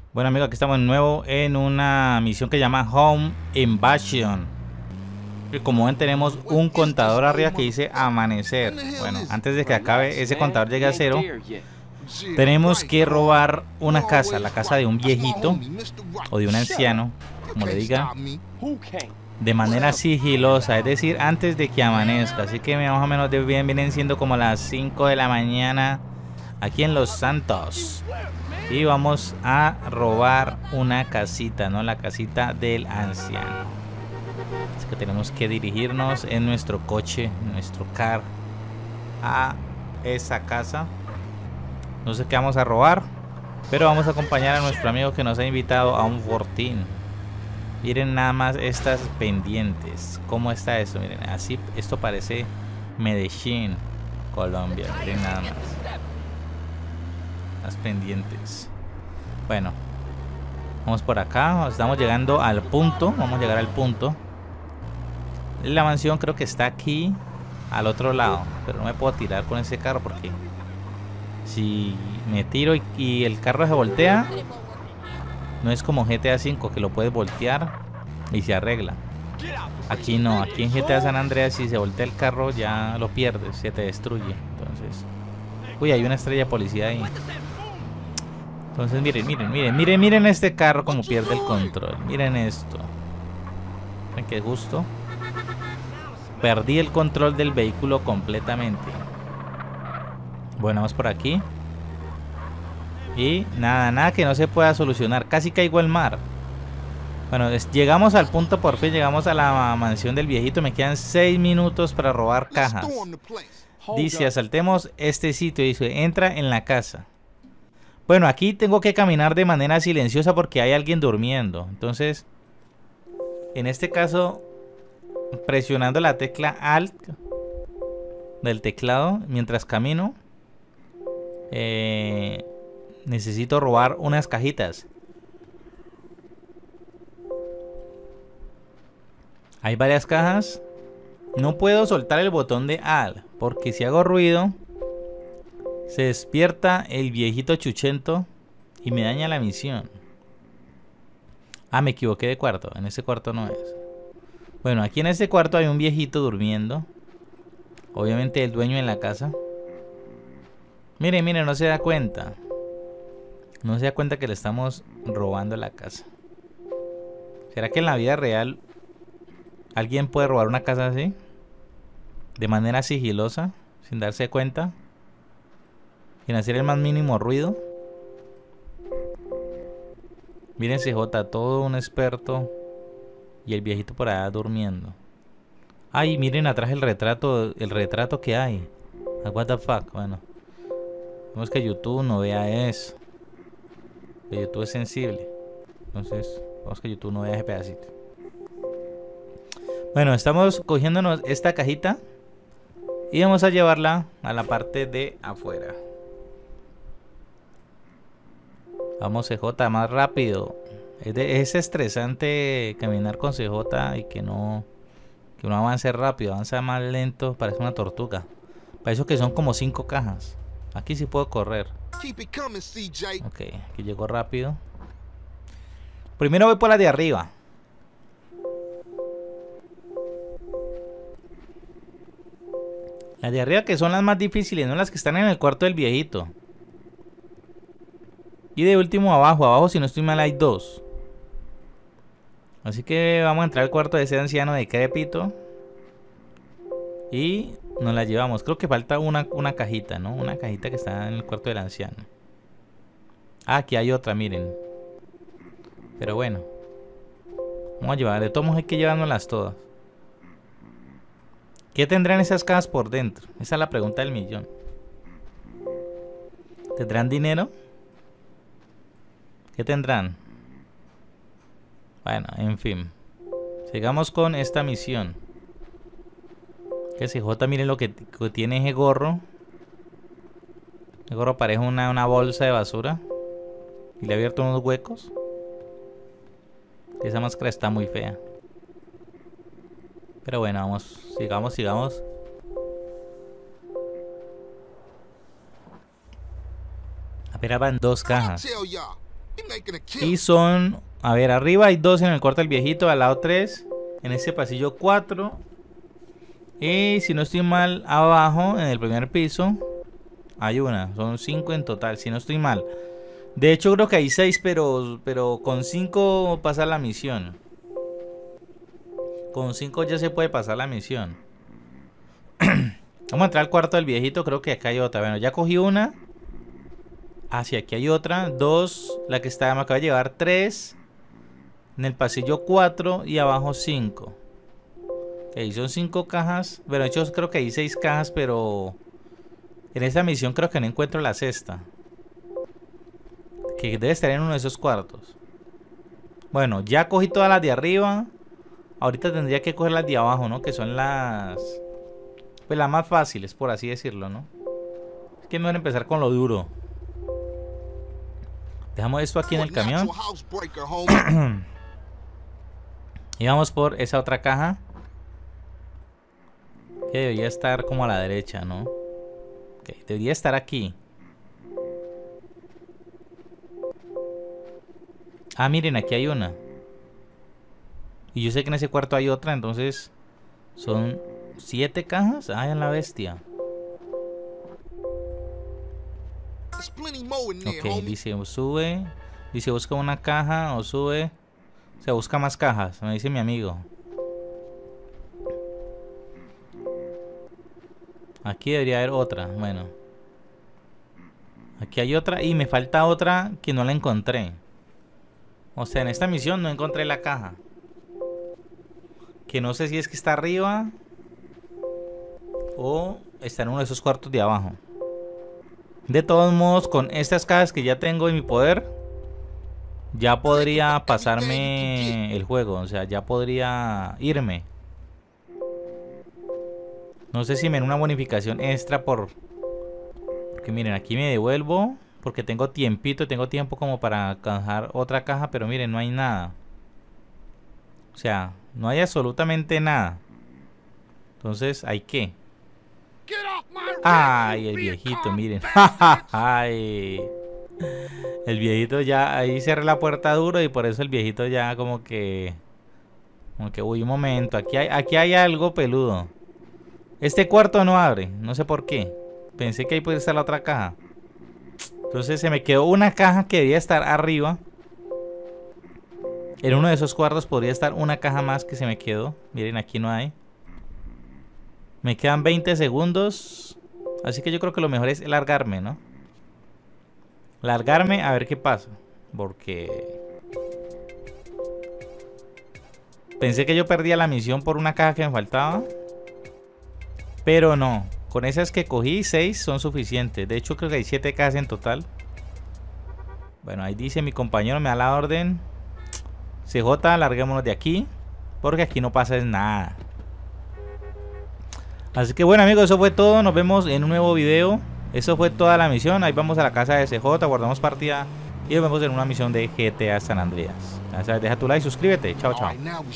Bueno amigos, aquí estamos de nuevo en una misión que se llama Home Invasion. Y como ven tenemos un contador arriba que dice amanecer. Bueno, antes de que acabe ese contador llegue a cero, tenemos que robar una casa, la casa de un viejito o de un anciano, como le digan, de manera sigilosa, es decir, antes de que amanezca. Así que más o menos vienen siendo como las 5 de la mañana aquí en Los Santos. Y vamos a robar una casita, ¿no? La casita del anciano. Así que tenemos que dirigirnos en nuestro coche, en nuestro car, a esa casa. No sé qué vamos a robar, pero vamos a acompañar a nuestro amigo que nos ha invitado a un fortín. Miren nada más estas pendientes. ¿Cómo está eso? Miren, así, esto parece Medellín, Colombia. Miren nada más. Las pendientes. Bueno, vamos por acá. Estamos llegando al punto. Vamos a llegar al punto. La mansión creo que está aquí, al otro lado. Pero no me puedo tirar con ese carro porque si me tiro y el carro se voltea, no es como GTA V que lo puedes voltear y se arregla. Aquí no, aquí en GTA San Andreas si se voltea el carro ya lo pierdes, se te destruye. Entonces, uy, hay una estrella de policía ahí. Entonces miren este carro como pierde el control. Miren esto. Miren qué gusto. Perdí el control del vehículo completamente. Bueno, vamos por aquí. Y nada que no se pueda solucionar. Casi caigo al mar. Bueno, llegamos al punto, por fin llegamos a la mansión del viejito. Me quedan 6 minutos para robar cajas. Dice, asaltemos este sitio. Dice, entra en la casa. Bueno, aquí tengo que caminar de manera silenciosa porque hay alguien durmiendo. Entonces, en este caso, presionando la tecla Alt del teclado mientras camino, necesito robar unas cajitas. Hay varias cajas. No puedo soltar el botón de Alt porque si hago ruido se despierta el viejito chuchento y me daña la misión. Ah, me equivoqué de cuarto. En ese cuarto no es. Bueno, aquí en este cuarto hay un viejito durmiendo. Obviamente el dueño en la casa. Miren, no se da cuenta. No se da cuenta que le estamos robando la casa. ¿Será que en la vida real alguien puede robar una casa así? De manera sigilosa, sin darse cuenta, sin hacer el más mínimo ruido. Miren CJ, todo un experto. Y el viejito por allá durmiendo. Ay, miren atrás el retrato que hay. What the fuck, bueno. Vemos que YouTube no vea eso. Que YouTube es sensible. Entonces, vamos que YouTube no vea ese pedacito. Bueno, estamos cogiéndonos esta cajita y vamos a llevarla a la parte de afuera. Vamos CJ, más rápido. Es estresante caminar con CJ y que no avance rápido, avanza más lento, parece una tortuga. Para eso que son como 5 cajas. Aquí sí puedo correr. Ok, aquí llego rápido. Primero voy por la de arriba. Las de arriba que son las más difíciles, no las que están en el cuarto del viejito. Y de último abajo si no estoy mal hay 2. Así que vamos a entrar al cuarto de ese anciano decrépito. Y nos la llevamos. Creo que falta una cajita, ¿no? Una cajita que está en el cuarto del anciano. Ah, aquí hay otra, miren. Pero bueno. Vamos a llevar. De todos modos hay que llevárnoslas todas. ¿Qué tendrán esas cajas por dentro? Esa es la pregunta del millón. ¿Tendrán dinero? ¿Qué tendrán? Bueno, en fin. Sigamos con esta misión. Que CJ, miren lo que tiene ese gorro. El gorro parece una bolsa de basura. Y le ha abierto unos huecos. Esa máscara está muy fea. Pero bueno, vamos. Sigamos. Apenas van 2 cajas. Y son, a ver, arriba hay 2 en el cuarto del viejito, al lado 3, en este pasillo 4. Y si no estoy mal, abajo, en el primer piso, hay una. Son 5 en total, si no estoy mal. De hecho creo que hay 6, pero con 5 pasa la misión. Con 5 ya se puede pasar la misión. Vamos a entrar al cuarto del viejito, creo que acá hay otra. Bueno, ya cogí una. Ah, sí, aquí hay otra. 2, la que está, me acaba de llevar 3. En el pasillo 4 y abajo 5. Ok, son 5 cajas. Bueno, de hecho creo que hay 6 cajas, pero en esta misión creo que no encuentro la sexta. Que debe estar en uno de esos cuartos. Bueno, ya cogí todas las de arriba. Ahorita tendría que coger las de abajo, ¿no? Que son las... pues las más fáciles, por así decirlo, ¿no? Es que me voy a empezar con lo duro. Dejamos esto aquí en el camión. Y vamos por esa otra caja. Que debería estar como a la derecha, ¿no? Okay, debería estar aquí. Ah, miren, aquí hay una. Y yo sé que en ese cuarto hay otra, entonces... son 7 cajas. Ah, en la bestia. Ok, dice sube. Dice busca una caja o sube. Se busca más cajas, me dice mi amigo. Aquí debería haber otra. Bueno, aquí hay otra y me falta otra que no la encontré. O sea, en esta misión no encontré la caja. Que no sé si es que está arriba o está en uno de esos cuartos de abajo. De todos modos, con estas cajas que ya tengo en mi poder, ya podría pasarme el juego. O sea, ya podría irme. No sé si me da una bonificación extra por... porque miren, aquí me devuelvo. Porque tengo tiempito, tengo tiempo como para alcanzar otra caja. Pero miren, no hay nada. O sea, no hay absolutamente nada. Entonces, ¿hay qué? Ay, el viejito, miren. Ay. El viejito ya, ahí cerré la puerta duro y por eso el viejito ya como que... uy, un momento, aquí hay algo peludo. Este cuarto no abre, no sé por qué. Pensé que ahí puede estar la otra caja. Entonces se me quedó una caja que debía estar arriba. En uno de esos cuartos podría estar una caja más que se me quedó. Miren, aquí no hay. Me quedan 20 segundos. Así que yo creo que lo mejor es largarme, ¿no? Largarme a ver qué pasa. Porque... pensé que yo perdía la misión por una caja que me faltaba. Pero no. Con esas que cogí, 6 son suficientes. De hecho, creo que hay 7 cajas en total. Bueno, ahí dice mi compañero, me da la orden. CJ, larguémonos de aquí. Porque aquí no pasa nada. Así que bueno, amigos, eso fue todo. Nos vemos en un nuevo video. Eso fue toda la misión. Ahí vamos a la casa de CJ, guardamos partida. Y nos vemos en una misión de GTA San Andreas. Ya sabes, deja tu like, suscríbete. Chao, chao.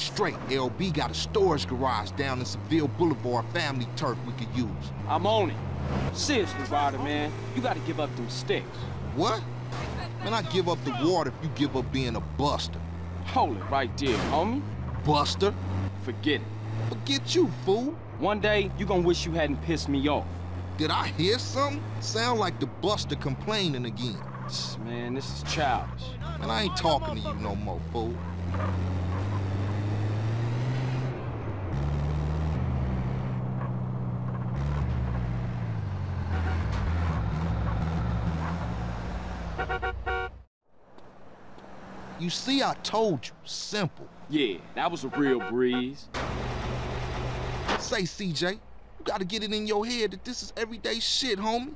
I'm on it. Seriously, Ryder, man. You gotta give up them sticks. What? Man, I give up the water if you give up being a buster. Hold it right there, homie. Buster? Forget it. Forget you, fool. One day, you gonna wish you hadn't pissed me off. Did I hear something? Sound like the buster complaining again. Man, this is childish. Man, I ain't talking to you no more, fool. You see, I told you. Simple. Yeah, that was a real breeze. Say, CJ, you gotta get it in your head that this is everyday shit, homie.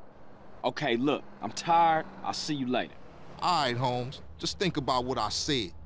Okay, look, I'm tired. I'll see you later. All right, Holmes. Just think about what I said.